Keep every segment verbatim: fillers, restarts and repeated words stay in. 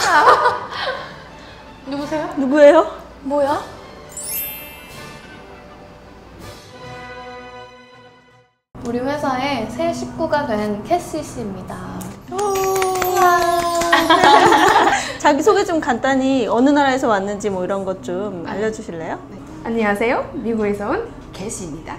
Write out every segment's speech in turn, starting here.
누구세요? 누구예요? 뭐야? 우리 회사에 새 식구가 된 캐시 씨입니다. 자기소개 좀 간단히 어느 나라에서 왔는지 뭐 이런 것 좀 알려주실래요? 네. 안녕하세요. 미국에서 온 캐시입니다.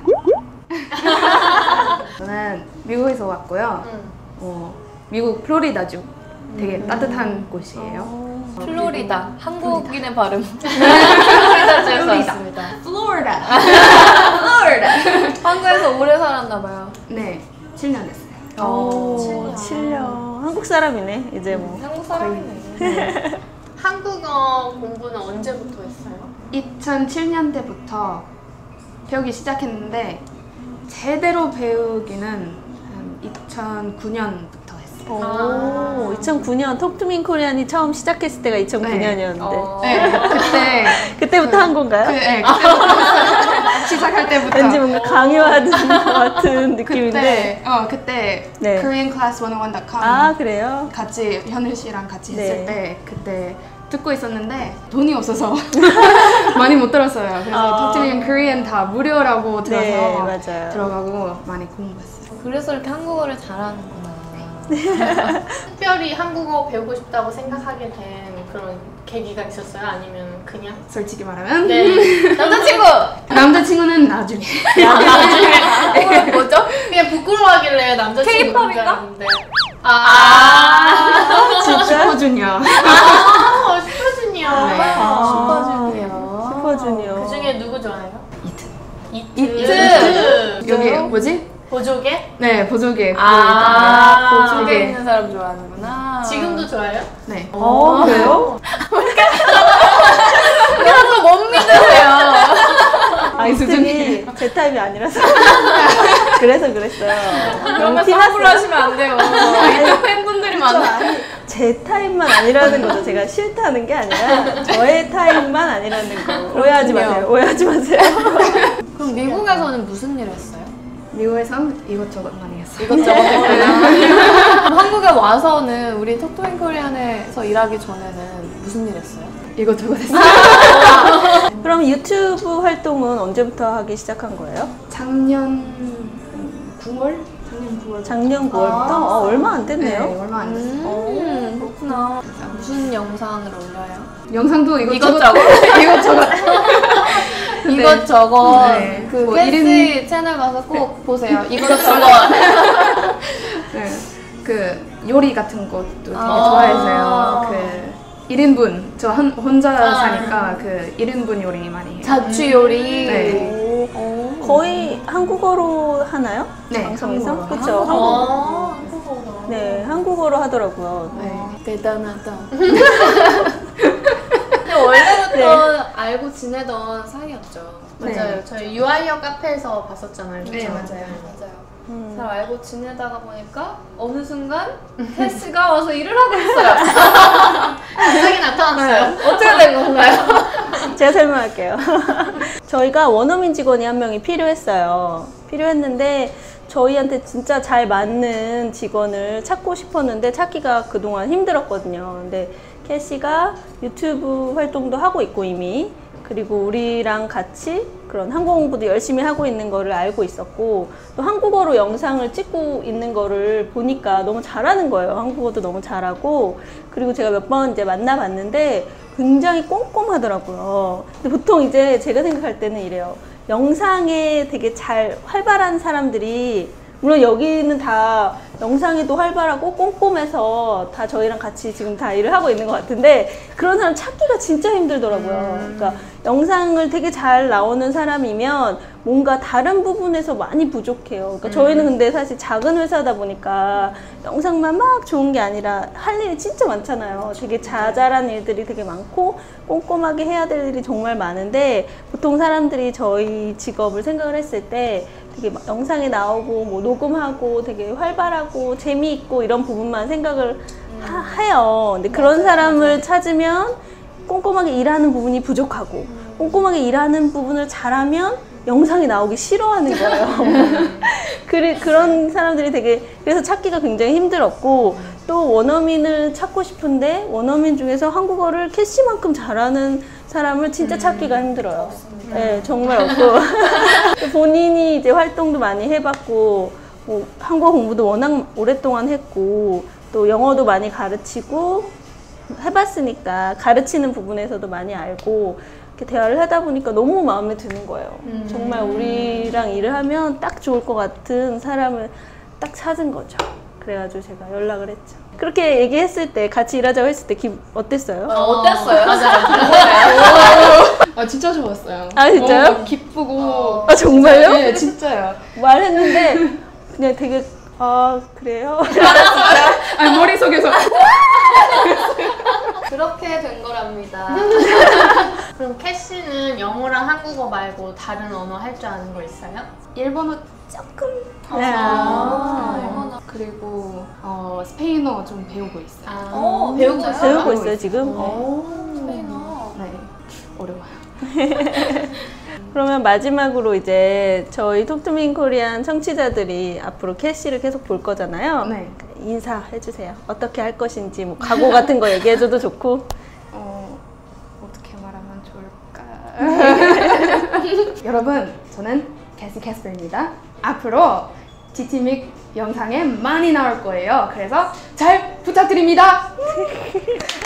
저는 미국에서 왔고요. 응. 어, 미국 플로리다주. 되게 음. 따뜻한 곳이에요. 어, 플로리다. 한국인의 발음. 플로리다주에서 왔습니다. 플로리다. 플로리다. 한국에서 오래 살았나봐요. 네, 칠 년 됐어요. 오, 칠 년. 칠 년. 한국 사람이네, 이제 뭐. 한국 사람이네. 네. 한국어 공부는 언제부터 했어요? 이천칠 년대부터 배우기 시작했는데 제대로 배우기는 한 이천구 년부터 했어요. 오, 아. 이천구 년 톡투민 코리안이 처음 시작했을 때가 이천구 년이었는데. 어. 네, 그때 그때부터 한 건가요? 그, 네, 그때부터 시작할 때부터. 왠지 뭔가 강요하는 것 같은 느낌인데. 그때, 어, 그때 네. 코리안 클래스 백일 닷 컴 아, 그래요? 같이 현일 씨랑 같이 네. 했을 때 그때 듣고 있었는데 돈이 없어서 많이 못 들었어요. 그래서 아. 톡투민 코리안 다 무료라고 들어서 네, 맞아요. 들어가고 많이 공부했어요. 그래서 이렇게 한국어를 잘하는구나. 특별히 한국어 배우고 싶다고 생각하게 된 그런 계기가 있었어요? 아니면 그냥? 솔직히 말하면 네. 남자친구! 남자친구는 나중에. 한국어 뭐죠? 그냥 부끄러워하길래 남자친구 K-팝인가? 아, 진짜? 슈퍼주니어. 아, 슈퍼주니어. 네. 아, 슈퍼주니어. 슈퍼주니어. 그 중에 누구 좋아해요? 이트. 이트. 이트. 여기 진짜요? 뭐지? 보조개? 네, 보조개. 아, 보조개. 보조개 있는 사람 좋아하는구나. 지금도 좋아해요? 네. 어, 그래요? 그래서 못 믿으세요. 아, 이승이 제 타입이 아니라서. 그래서 그랬어요. 그러면 티 함부로 났어요? 하시면 안 돼요. 이쪽 팬분들이 많아. 아니, 제 타입만 아니라는 거죠. 제가 싫다는 게 아니라 저의 타입만 아니라는 거. 오해하지 그렇군요. 마세요. 오해하지 마세요. 그럼 미국에서는 무슨 일 했어요? 미국에서 이것저것 많이 했어요. 이것저것 했구나. 그럼 한국에 와서는 우리 톡투민 코리안에서 일하기 전에는 무슨 일 했어요? 이것저것 했어요. 그럼 유튜브 활동은 언제부터 하기 시작한 거예요? 작년 구월? 작년 구월. 작년 구월부터? 아. 어, 얼마 안 네, 됐네요. 얼마 안 됐어요. 음, 그렇구나. 무슨 영상을 올려요? 영상도 이것저것. 이것저것? 이것저것. 이것저것. 네. 그 뭐 캐시 이름- 채널 가서 꼭 보세요. 이것저것. 네. 그 요리 같은 것도 되게 아. 좋아해서요. 그 일 인분 저 한, 혼자 아. 사니까 그 일 인분 요리 많이 해요. 자취 요리. 네. 오. 거의 한국어로 하나요? 네, 방송에서? 한국어로. 그쵸? 한국, 아, 한국어가. 네, 한국어로 하더라고요. 네. 대단하다. 근데 원래부터 네. 알고 지내던 사이였죠. 네. 맞아요. 저희 유아이어 카페에서 봤었잖아요. 네, 그쵸? 맞아요. 맞아요. 음. 잘 알고 지내다가 보니까 어느 순간 캐시가 와서 일을 하고 있어요. 갑자기 나타났어요. 어떻게 된 건가요? 제가 설명할게요. 저희가 원어민 직원이 한 명이 필요했어요. 필요했는데 저희한테 진짜 잘 맞는 직원을 찾고 싶었는데 찾기가 그동안 힘들었거든요. 근데 캐시가 유튜브 활동도 하고 있고 이미, 그리고 우리랑 같이 그런 한국어 공부도 열심히 하고 있는 거를 알고 있었고, 또 한국어로 영상을 찍고 있는 거를 보니까 너무 잘하는 거예요. 한국어도 너무 잘하고. 그리고 제가 몇 번 이제 만나봤는데 굉장히 꼼꼼하더라고요. 근데 보통 이제 제가 생각할 때는 이래요. 영상에 되게 잘 활발한 사람들이, 물론 여기는 다 영상에도 활발하고 꼼꼼해서 다 저희랑 같이 지금 다 일을 하고 있는 것 같은데, 그런 사람 찾기가 진짜 힘들더라고요. 음. 그러니까 영상을 되게 잘 나오는 사람이면 뭔가 다른 부분에서 많이 부족해요. 그러니까 음. 저희는 근데 사실 작은 회사다 보니까 영상만 막 좋은 게 아니라 할 일이 진짜 많잖아요. 되게 자잘한 일들이 되게 많고 꼼꼼하게 해야 될 일이 정말 많은데, 보통 사람들이 저희 직업을 생각을 했을 때 되게 막 영상에 나오고 뭐 녹음하고 되게 활발하고 재미있고 이런 부분만 생각을 하, 해요. 근데 그런 사람을 찾으면 꼼꼼하게 일하는 부분이 부족하고, 꼼꼼하게 일하는 부분을 잘하면 영상이 나오기 싫어하는 거예요. 그래, 그런 사람들이 되게, 그래서 찾기가 굉장히 힘들었고, 또 원어민을 찾고 싶은데 원어민 중에서 한국어를 캐시만큼 잘하는 사람을 진짜 찾기가 힘들어요. 네, 정말 없고 본인이 이제 활동도 많이 해봤고 뭐 한국어 공부도 워낙 오랫동안 했고 또 영어도 많이 가르치고 해봤으니까 가르치는 부분에서도 많이 알고 이렇게 대화를 하다 보니까 너무 마음에 드는 거예요. 음. 정말 우리랑 일을 하면 딱 좋을 것 같은 사람을 딱 찾은 거죠. 그래가지고 제가 연락을 했죠. 그렇게 얘기했을 때 같이 일하자고 했을 때 기분 어땠어요? 어, 어땠어요? 맞아요. 아 진짜 좋았어요. 아, 진짜요? 너무 기쁘고. 아 정말요? 네 진짜요. 말했는데 그냥 되게 아 그래요? 아 머릿속에서 그렇게 된 거랍니다. 그럼 캐시는 영어랑 한국어 말고 다른 언어 할 줄 아는 거 있어요? 일본어 조금 네. 아, 네. 일본어. 그리고 어, 스페인어 좀 배우고 있어요. 아, 어, 배우고 진짜요? 있어요? 배우고 있어요 지금? 오, 스페인어. 네 어려워요. 그러면 마지막으로 이제 저희 톡투민 코리안 청취자들이 앞으로 캐시를 계속 볼 거잖아요. 네. 인사해주세요. 어떻게 할 것인지 뭐 각오 같은 거 얘기해줘도 좋고. 어, 어떻게 말하면 좋을까? 여러분, 저는 캐시 캐스퍼입니다. 앞으로 지티믹 영상에 많이 나올 거예요. 그래서 잘 부탁드립니다.